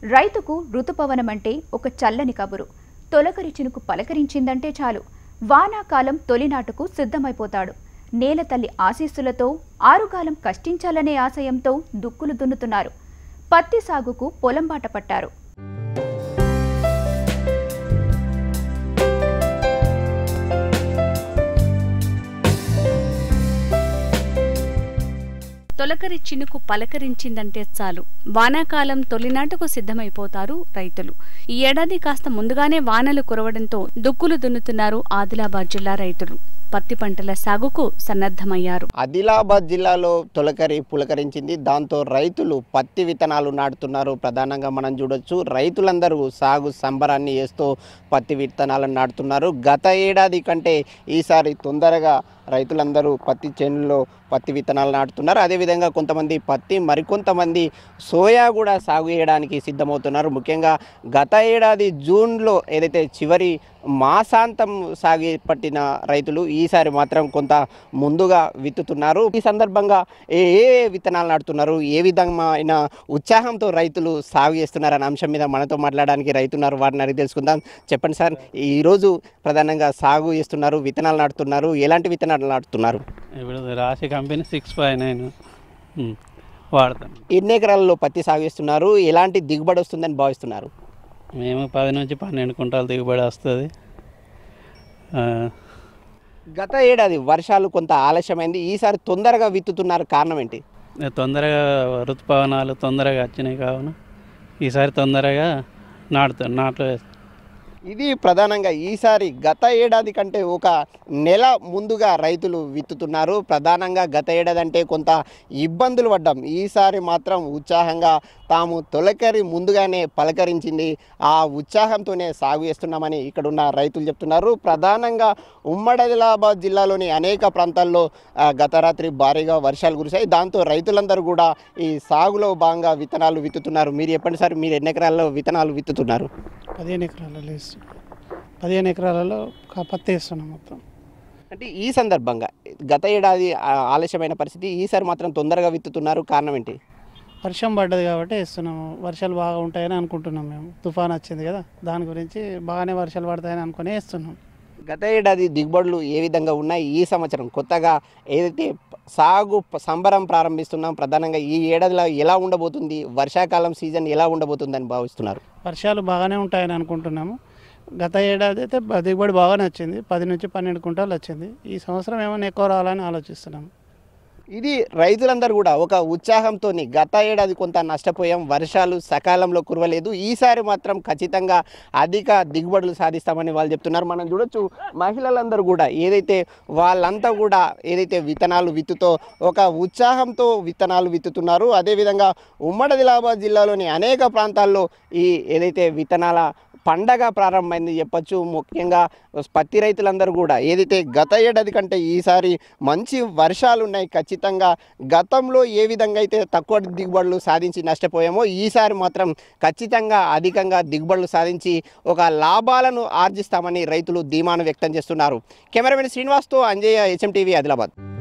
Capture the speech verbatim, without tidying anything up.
రైతుకు ఋతుపవనమంటే ఒక చల్లని కబురు. తొలకరి చినుకు పలకరించిందంటే చాలు వానాకాలం తొలినాటుకు సిద్ధమైపోతాడు. నేల తల్లి ఆశీస్సులతో ఆరుగాలం కష్టించాలనే ఆశయంతో దుక్కులు దున్నుతున్నారు. పత్తి సాగుకు పొలం బాట పట్టారు. తొలకరి చినుకు పలకరించిందంటే చాలు వానాకాలం తొలినాటుకు సిద్ధమైపోతారు రైతులు. ఈ ఏడాది కాస్త ముందుగానే వానలు కురవడంతో దుక్కులు దున్నుతున్నారు ఆదిలాబాద్ జిల్లా రైతులు. పత్తి పంటల సాగుకు సన్నద్ధమయ్యారు. ఆదిలాబాద్ జిల్లాలో తొలకరి పులకరించింది. దాంతో రైతులు పత్తి విత్తనాలు నాటుతున్నారు. ప్రధానంగా మనం చూడొచ్చు, రైతులందరూ సాగు సంబరాన్ని చేస్తూ పత్తి విత్తనాలను నాటుతున్నారు. గత ఏడాది కంటే ఈసారి తొందరగా రైతులందరూ పత్తి చేనుల్లో పత్తి విత్తనాలు నాటుతున్నారు. అదేవిధంగా కొంతమంది పత్తి, మరికొంతమంది సోయా కూడా సాగు చేయడానికి సిద్ధమవుతున్నారు. ముఖ్యంగా గత ఏడాది జూన్లో ఏదైతే చివరి మాసాంతం సాగు పట్టిన రైతులు ఈసారి మాత్రం కొంత ముందుగా విత్తుతున్నారు. ఈ సందర్భంగా ఏ ఏ విత్తనాలు నాటుతున్నారు, ఏ విధమైన ఉత్సాహంతో రైతులు సాగు చేస్తున్నారనే అంశం మీద మనతో మాట్లాడడానికి రైతున్నారు. వారిని అడిగి తెలుసుకుందాం. చెప్పండి సార్, ఈరోజు ప్రధానంగా సాగు చేస్తున్నారు, విత్తనాలు నాటుతున్నారు. ఎలాంటి విత్తనాలు నాటుతున్నారు? ఇప్పుడు రాశి కంపెనీ సిక్స్ ఫైవ్ నైన్ వాడతాం. ఎన్ని ఎకరాలలో పత్తి సాగు చేస్తున్నారు? ఎలాంటి దిగుబడి వస్తుందని భావిస్తున్నారు? మేము పది నుంచి పన్నెండు కుంటాలు దిగుబడి వస్తుంది. గత ఏడాది వర్షాలు కొంత ఆలస్యమైంది, ఈసారి తొందరగా విత్తుతున్నారు. కారణం ఏంటి? తొందరగా ఋతుపవనాలు తొందరగా వచ్చినాయి కావున ఈసారి తొందరగా నాటుతాం నాట్లు వేస్తాం. ఇది ప్రధానంగా ఈసారి గత ఏడాది కంటే ఒక నెల ముందుగా రైతులు విత్తుతున్నారు. ప్రధానంగా గత ఏడాది అంటే కొంత ఇబ్బందులు పడ్డాం. ఈసారి మాత్రం ఉత్సాహంగా తాము తొలకరి ముందుగానే పలకరించింది. ఆ ఉత్సాహంతోనే సాగు చేస్తున్నామని ఇక్కడున్న రైతులు చెప్తున్నారు. ప్రధానంగా ఉమ్మడి ఆదిలాబాద్ జిల్లాలోని అనేక ప్రాంతాల్లో గత రాత్రి భారీగా వర్షాలు కురిశాయి. దాంతో రైతులందరూ కూడా ఈ సాగులో భాగంగా విత్తనాలు విత్తుతున్నారు. మీరు చెప్పండి సార్, మీరు ఎన్ని ఎకరాల్లో విత్తనాలు విత్తుతున్నారు? పదిహేను ఎకరాలలో పదిహేను ఎకరాలలో పత్తి వేస్తున్నాం మొత్తం. అంటే ఈ సందర్భంగా గత ఏడాది ఆలస్యమైన పరిస్థితి, ఈసారి మాత్రం తొందరగా విత్తుతున్నారు. కారణం ఏంటి? వర్షం పడ్డది కాబట్టి వేస్తున్నాము. వర్షాలు బాగా ఉంటాయని అనుకుంటున్నాం. మేము తుఫాన్ వచ్చింది కదా, దాని గురించి బాగానే వర్షాలు పడతాయని అనుకుని వేస్తున్నాం. గత ఏడాది దిగుబడులు ఏ విధంగా ఉన్నాయి? ఈ సంవత్సరం కొత్తగా ఏదైతే సాగు సంబరం ప్రారంభిస్తున్నాం, ప్రధానంగా ఈ ఏడాదిలో ఎలా ఉండబోతుంది? వర్షాకాలం సీజన్ ఎలా ఉండబోతుందని భావిస్తున్నారు? వర్షాలు బాగానే ఉంటాయని అనుకుంటున్నాము. గత ఏడాది అయితే దిగుబడి బాగానే వచ్చింది, పది నుంచి పన్నెండు కుంటాలు వచ్చింది. ఈ సంవత్సరం ఏమైనా ఎక్కువ రావాలని ఆలోచిస్తున్నాము. ఇది రైతులందరూ కూడా ఒక ఉత్సాహంతో, గత ఏడాది కొంత నష్టపోయాం, వర్షాలు సకాలంలో కురవలేదు, ఈసారి మాత్రం ఖచ్చితంగా అధిక దిగుబడులు సాధిస్తామని వాళ్ళు చెప్తున్నారు. మనం చూడొచ్చు, మహిళలందరూ కూడా ఏదైతే వాళ్ళంతా కూడా ఏదైతే విత్తనాలు విత్తుతో ఒక ఉత్సాహంతో విత్తనాలు విత్తుతున్నారు. అదేవిధంగా ఉమ్మడి ఆదిలాబాద్ జిల్లాలోని అనేక ప్రాంతాల్లో ఈ ఏదైతే విత్తనాల పండగ ప్రారంభమైంది చెప్పచ్చు. ముఖ్యంగా పత్తి రైతులందరూ కూడా ఏదైతే గత ఏడాది కంటే ఈసారి మంచి వర్షాలు ఉన్నాయి, ఖచ్చితంగా గతంలో ఏ విధంగా అయితే తక్కువ దిగుబడులు సాధించి నష్టపోయామో ఈసారి మాత్రం ఖచ్చితంగా అధికంగా దిగుబడులు సాధించి ఒక లాభాలను ఆర్జిస్తామని రైతులు ధీమాను వ్యక్తం చేస్తున్నారు. కెమెరామెన్ శ్రీనివాస్తో అంజయ్య, హెచ్ఎం టీవీ, ఆదిలాబాద్.